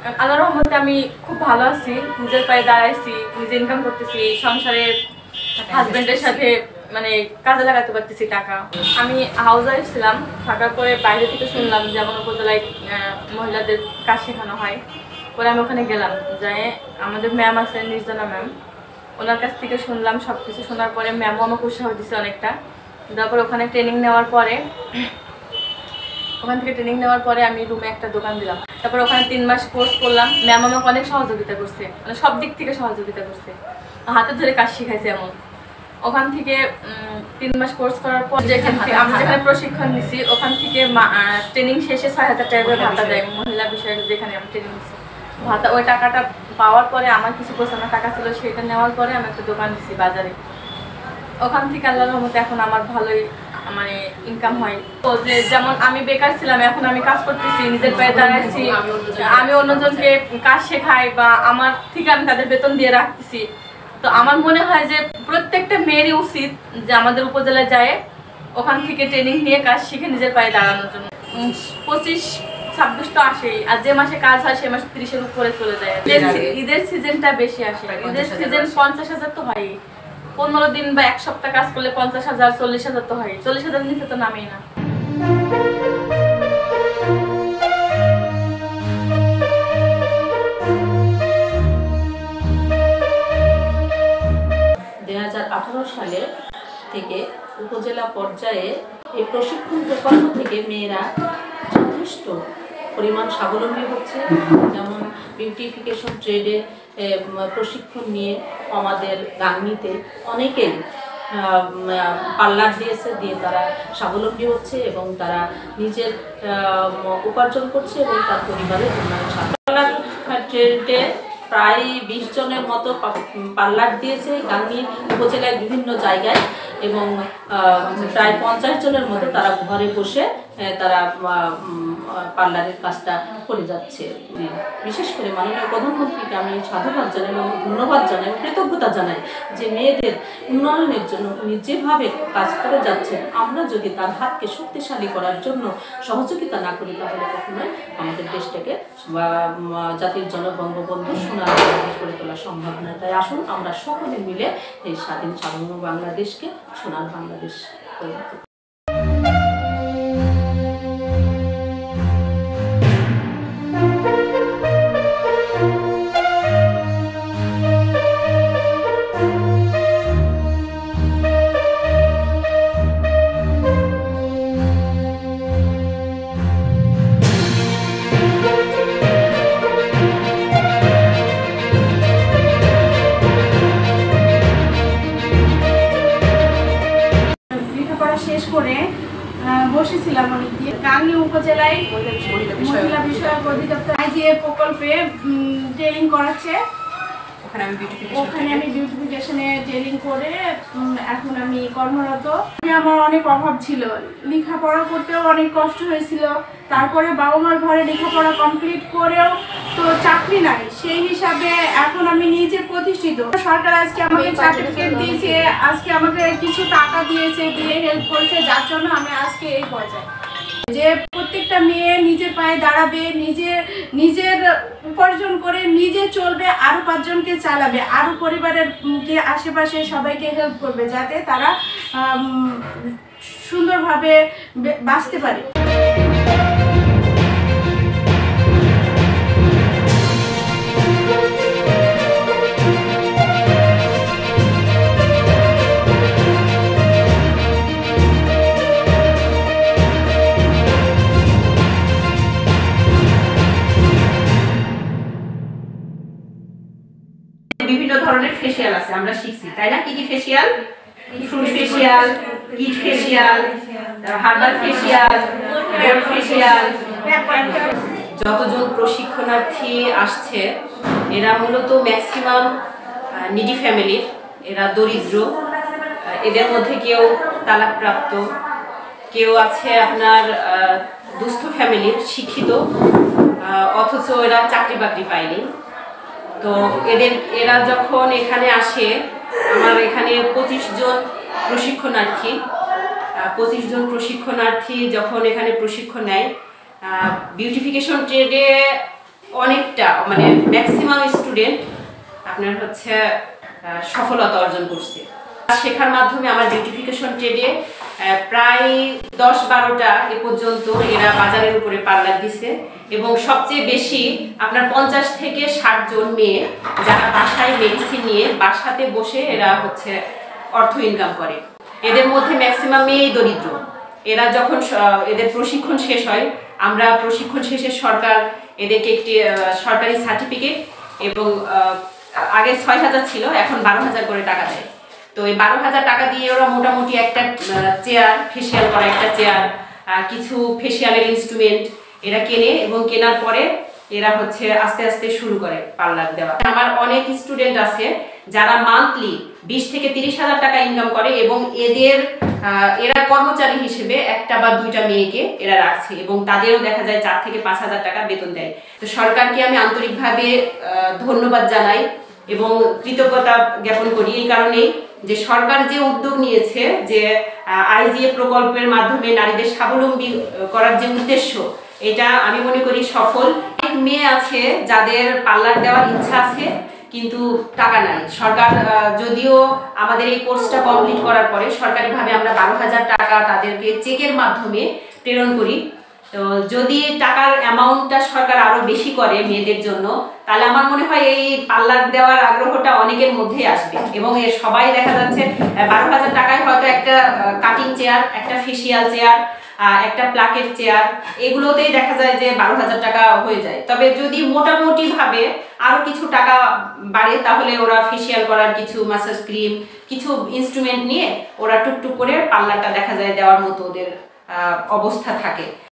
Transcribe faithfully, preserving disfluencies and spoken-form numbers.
আল্লাহর রহমতে আমি খুব ভালো আছি, নিজের পায়ে দাঁড়াইছি, নিজে ইনকাম করতেছি, সংসারে হাজবেন্ডের সাথে মানে কাজে লাগাতে পারতেছি টাকা। আমি হাউস ওয়াইফ ছিলাম, থাকার পরে বাইরে থেকে শুনলাম যেমন উপজেলায় মহিলাদের কাজ শেখানো হয়। পরে আমি ওখানে গেলাম, যাই আমাদের ম্যাম আছে নির্জনা ম্যাম, ওনার কাছ থেকে শুনলাম সব কিছু। শোনার পরে ম্যামও আমাকে উৎসাহ দিচ্ছে অনেকটা। তারপর ওখানে ট্রেনিং নেওয়ার পরে ওখান থেকে ট্রেনিং নেওয়ার পরে আমি রুমে একটা দোকান দিলাম। তারপর ওখানে তিন মাস কোর্স করলাম। ম্যাম আমাকে অনেক সহযোগিতা করছে, মানে সব দিক থেকে সহযোগিতা করছে, হাতে ধরে কাজ শিখাইছে এমন। ওখান থেকে তিন মাস কোর্স করার পর যেখান থেকে আমি যেখানে প্রশিক্ষণ নিছি ওখান থেকে ট্রেনিং শেষে ছয় হাজার টাকা করে ভাতা দেয় মহিলা বিষয়ে, যেখানে আমি ট্রেনিং নিছি ভাতা। ওই টাকাটা পাওয়ার পরে আমার কিছু গোছানোর টাকা ছিল, সেটা নেওয়ার পরে আমি একটা দোকান দিছি বাজারে। ওখান থেকে আল্লাহর রহমতে এখন আমার ভালোই মানে ইনকাম হয়। তো যে যেমন আমি বেকার ছিলাম, এখন আমি কাজ করতেছি, নিজের পায়ে দাঁড়াচ্ছি, আমি অন্যজনকে কাজ শেখাই বা আমার থেকে আমি তাদের বেতন দিয়ে রাখতেছি। তো আমার মনে হয় যে প্রত্যেকটা মেয়েরই উচিত যে আমাদের উপজেলায় যায় ওখান থেকে ট্রেনিং নিয়ে কাজ শিখে নিজের পায়ে দাঁড়ানোর জন্য। পঁচিশ ছাব্বিশ তো আসেই, আর যে মাসে কাজ হয় সে মাসে তিরিশের উপরে চলে যায়। ঈদের সিজনটা বেশি আসে, ঈদের সিজন পঞ্চাশ হাজার তো হয়, পনেরো দিন বা এক সপ্তাহ কাজ করলে পঞ্চাশ হাজার চল্লিশ হাজার তো হয়, চল্লিশ হাজার নিচে তো নামেই না। দুই হাজার আঠারো সালে থেকে উপজেলা পর্যায়ে এই প্রশিক্ষণ প্রকল্প থেকে মেয়েরা যথেষ্ট পরিমাণ স্বাবলম্বী হচ্ছে। যেমন বিউটিফিকেশন ট্রেডে প্রশিক্ষণ নিয়ে আমাদের গাংনীতে অনেকেই পার্লার দিয়েছে, দিয়ে তারা স্বাবলম্বী হচ্ছে এবং তারা নিজের উপার্জন করছে এবং তার পরিবারের উন্নয়ন সাধন। পার্লার ট্রেডে প্রায় বিশ জনের মতো পার্লার দিয়েছে গাংনী উপজেলায় বিভিন্ন জায়গায় এবং প্রায় পঞ্চাশ জনের মতো তারা ঘরে বসে তারা পার্লারের কাজটা করে যাচ্ছে। বিশেষ করে মাননীয় প্রধানমন্ত্রীকে আমি সাধুবাদ জানাই এবং ধন্যবাদ জানাই, কৃতজ্ঞতা জানাই যে মেয়েদের উন্নয়নের জন্য উনি যেভাবে কাজ করে যাচ্ছেন, আমরা যদি তার হাতকে শক্তিশালী করার জন্য সহযোগিতা না করি তাহলে কখনোই আমাদের দেশটাকে বা জাতির জনক বঙ্গবন্ধু সোনার বাংলাদেশ গড়ে তোলা সম্ভব নয়। তাই আসুন আমরা সকলে মিলে এই স্বাধীন সার্বভৌম বাংলাদেশকে সোনার বাংলাদেশ করে তুলি। শেষ করে বসেছিলাম অনেকদিন গাংনী উপজেলায় মহিলা বিষয়ক অধিদপ্তর আইজিএ প্রকল্পে ট্রেনিং করাচ্ছে। ওখানে আমি ওখানে আমি বিউটিফিকেশনে ট্রেনিং করে এখন আমি কর্মরত। আমার অনেক অভাব ছিল, লেখাপড়া করতেও অনেক কষ্ট হয়েছিল। তারপরে বাবা মার ঘরে লেখাপড়া কমপ্লিট করেও তো চাকরি নাই, সেই হিসাবে এখন আমি নিজে প্রতিষ্ঠিত। সরকার আজকে আমাকে সার্টিফিকেট দিয়েছে, আজকে আমাকে কিছু টাকা দিয়েছে, দিয়ে হেল্প করেছে, যার জন্য আমি আজকে এই পর্যায়ে যে প্রত্যেকটা মেয়ে নিজের পায়ে দাঁড়াবে, নিজে নিজের উপার্জন করে নিজে চলবে, আরো পাঁচজনকে চালাবে, আরো পরিবারের আশেপাশে সবাইকে হেল্প করবে যাতে তারা সুন্দরভাবে বাঁচতে পারে। বিভিন্ন ধরনের ফেসিয়াল আছে, আমরা শিখছি তাই না? কি কি facial? Fruit facial, kit facial, herbal facial, gold facial. যতজন প্রশিক্ষণার্থী আসছে এরা মূলত ম্যাক্সিমাম নিডি ফ্যামিলির, এরা দরিদ্র, এদের মধ্যে কেউ তালাকপ্রাপ্ত, কেউ আছে আপনার দুস্থ ফ্যামিলির, শিক্ষিত অথচ এরা চাকরি বাকরি পায়নি। তো এদের এরা যখন এখানে আসে, আমার এখানে পঁচিশ জন প্রশিক্ষণার্থী পঁচিশ জন প্রশিক্ষণার্থী যখন এখানে প্রশিক্ষণ নেয়, বিউটিফিকেশন ট্রেডে অনেকটা মানে ম্যাক্সিমাম স্টুডেন্ট আপনার হচ্ছে সফলতা অর্জন করছে। শেখার মাধ্যমে আমার বিউটিফিকেশন ট্রেডে প্রায় দশ বারোটা এ পর্যন্ত এরা বাজারের উপরে পার্লার দিছে এবং সবচেয়ে বেশি আপনার পঞ্চাশ থেকে ষাট জন মেয়ে যারা বাসায় মেডিসিন নিয়ে বাসাতে বসে এরা হচ্ছে অর্থ ইনকাম করে। এদের মধ্যে ম্যাক্সিমাম মেয়েই দরিদ্র। এরা যখন এদের প্রশিক্ষণ শেষ হয়, আমরা প্রশিক্ষণ শেষে সরকার এদেরকে একটি সরকারি সার্টিফিকেট এবং আগে ছয় হাজার ছিল, এখন বারো হাজার করে টাকা দেয়। তো এই বারো হাজার টাকা দিয়ে ওরা মোটামুটি একটা চেয়ার, ফেসিয়াল করা একটা চেয়ার, কিছু ফেসিয়ালের ইনস্ট্রুমেন্ট এরা কেনে এবং কেনার পরে এরা হচ্ছে আস্তে আস্তে শুরু করে পার্লার দেওয়া। আমার অনেক স্টুডেন্ট আছে যারা মান্থলি বিশ থেকে তিরিশ হাজার টাকা ইনকাম করে এবং এদের এরা কর্মচারী হিসেবে একটা বা দুইটা মেয়েকে এরা রাখছে এবং তাদেরও দেখা যায় চার থেকে পাঁচ হাজার টাকা বেতন দেয়। তো সরকারকে আমি আন্তরিকভাবে ধন্যবাদ জানাই এবং কৃতজ্ঞতা জ্ঞাপন করি এই কারণেই যে সরকার যে উদ্যোগ নিয়েছে যে আইজিএ প্রকল্পের মাধ্যমে নারীদের স্বাবলম্বী করার যে উদ্দেশ্য, এটা আমি মনে করি সফল। অনেক মেয়ে আছে যাদের পার্লার দেওয়ার ইচ্ছা আছে কিন্তু টাকা নাই। সরকার যদিও আমাদের এই কোর্সটা কমপ্লিট করার পরে সরকারিভাবে আমরা বারো হাজার টাকা তাদেরকে চেকের মাধ্যমে প্রেরণ করি। তো যদি টাকার অ্যামাউন্টটা সরকার আরো বেশি করে মেয়েদের জন্য, তাহলে আমার মনে হয় এই পার্লার দেওয়ার আগ্রহটা অনেকের মধ্যেই আসবে এবং এর সবাই দেখা যাচ্ছে বারো হাজার টাকায় হয়তো একটা কাটিং চেয়ার, একটা ফেসিয়াল চেয়ার, একটা প্লাকের চেয়ার, এগুলোতেই দেখা যায় যে বারো হাজার টাকা হয়ে যায়। তবে যদি মোটামুটি ভাবে আরো কিছু টাকা বাড়ে তাহলে ওরা ফেসিয়াল করার কিছু ম্যাসাজ ক্রিম, কিছু ইনস্ট্রুমেন্ট নিয়ে ওরা টুকটুক করে পার্লারটা দেখা যায় দেওয়ার মতো ওদের অবস্থা থাকে।